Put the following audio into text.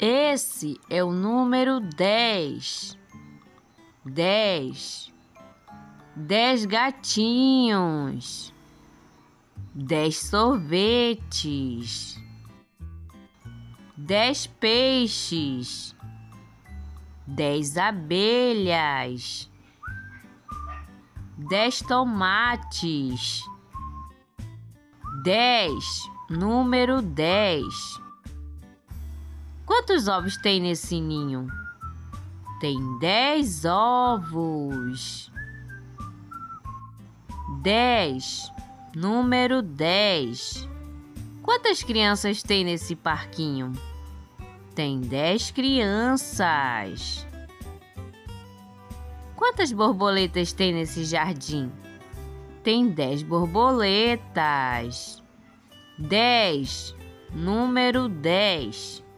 Esse é o número 10. 10. 10 gatinhos. 10 sorvetes. 10 peixes. 10 abelhas. 10 tomates. 10. Número 10. Quantos ovos tem nesse ninho? Tem 10 ovos. 10. Número 10. Quantas crianças tem nesse parquinho? Tem 10 crianças. Quantas borboletas tem nesse jardim? Tem 10 borboletas. 10. Número 10.